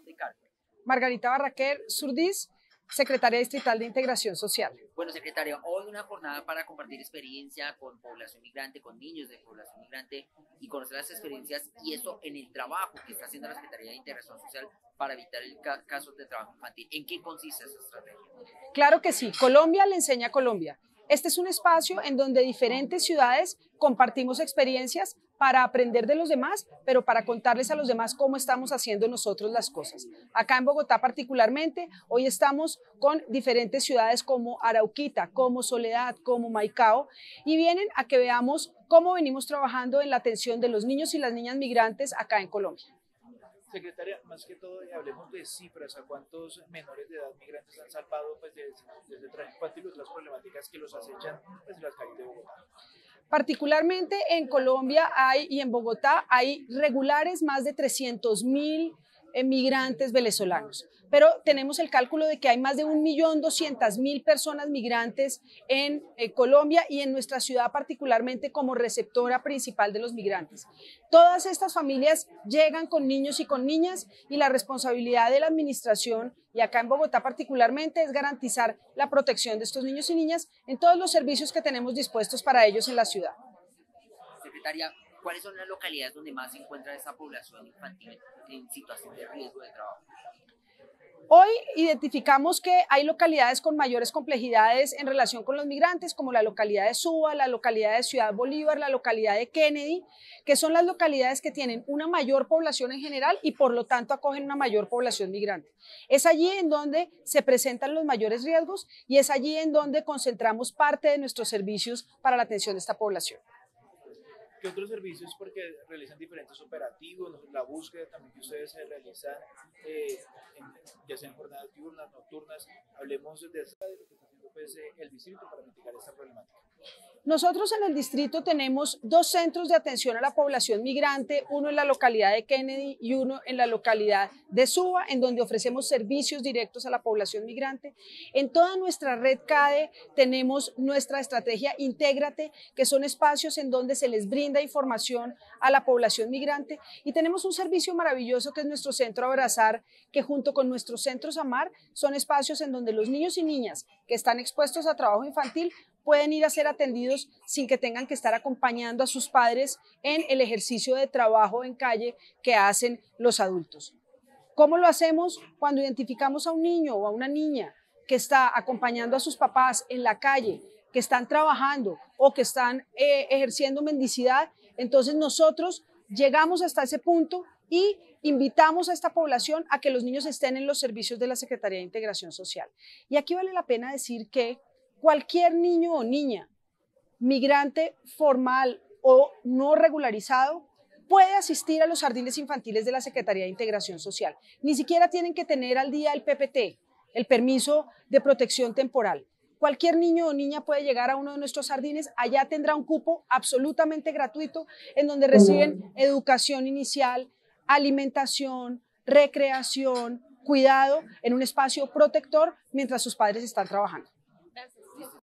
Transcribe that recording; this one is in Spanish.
dónde cargo? Margarita Barraquer Surdís, Secretaria Distrital de Integración Social. Bueno, secretaria, hoy una jornada para compartir experiencia con población migrante, con niños de población migrante y conocer las experiencias y esto en el trabajo que está haciendo la Secretaría de Integración Social para evitar el casos de trabajo infantil. ¿En qué consiste esa estrategia? Claro que sí, Colombia le enseña a Colombia. Este es un espacio en donde diferentes ciudades compartimos experiencias para aprender de los demás, pero para contarles a los demás cómo estamos haciendo nosotros las cosas. Acá en Bogotá particularmente, hoy estamos con diferentes ciudades como Arauquita, como Soledad, como Maicao, y vienen a que veamos cómo venimos trabajando en la atención de los niños y las niñas migrantes acá en Colombia. Secretaria, más que todo, hablemos de cifras, a cuántos menores de edad migrantes han salvado pues, desde trabajo infantil, las problemáticas que los acechan pues, en las calles de Bogotá. Particularmente en Colombia y en Bogotá hay regulares más de 300.000 migrantes venezolanos, pero tenemos el cálculo de que hay más de 1.200.000 personas migrantes en Colombia y en nuestra ciudad particularmente como receptora principal de los migrantes. Todas estas familias llegan con niños y con niñas y la responsabilidad de la administración y acá en Bogotá particularmente es garantizar la protección de estos niños y niñas en todos los servicios que tenemos dispuestos para ellos en la ciudad. Secretaria, ¿cuáles son las localidades donde más se encuentra esa población infantil en situación de riesgo de trabajo? Hoy identificamos que hay localidades con mayores complejidades en relación con los migrantes, como la localidad de Suba, la localidad de Ciudad Bolívar, la localidad de Kennedy, que son las localidades que tienen una mayor población en general y por lo tanto acogen una mayor población migrante. Es allí en donde se presentan los mayores riesgos y es allí en donde concentramos parte de nuestros servicios para la atención de esta población. ¿Qué otros servicios? Porque realizan diferentes operativos, la búsqueda también que ustedes realizan, ya sean jornadas diurnas, nocturnas. Hablemos de lo que está haciendo pues, el distrito para mitigar esta problemática. Nosotros en el distrito tenemos 2 centros de atención a la población migrante, uno en la localidad de Kennedy y uno en la localidad de Suba, en donde ofrecemos servicios directos a la población migrante. En toda nuestra red CADE tenemos nuestra estrategia Intégrate, que son espacios en donde se les brinda información a la población migrante y tenemos un servicio maravilloso que es nuestro centro Abrazar, que junto con nuestros centros Amar son espacios en donde los niños y niñas que están expuestos a trabajo infantil pueden ir a ser atendidos sin que tengan que estar acompañando a sus padres en el ejercicio de trabajo en calle que hacen los adultos. ¿Cómo lo hacemos? Cuando identificamos a un niño o a una niña que está acompañando a sus papás en la calle, que están trabajando o que están ejerciendo mendicidad, entonces nosotros llegamos hasta ese punto y invitamos a esta población a que los niños estén en los servicios de la Secretaría de Integración Social. Y aquí vale la pena decir que cualquier niño o niña, migrante formal o no regularizado, puede asistir a los jardines infantiles de la Secretaría de Integración Social. Ni siquiera tienen que tener al día el PPT, el permiso de protección temporal. Cualquier niño o niña puede llegar a uno de nuestros jardines, allá tendrá un cupo absolutamente gratuito en donde reciben educación inicial, alimentación, recreación, cuidado en un espacio protector mientras sus padres están trabajando.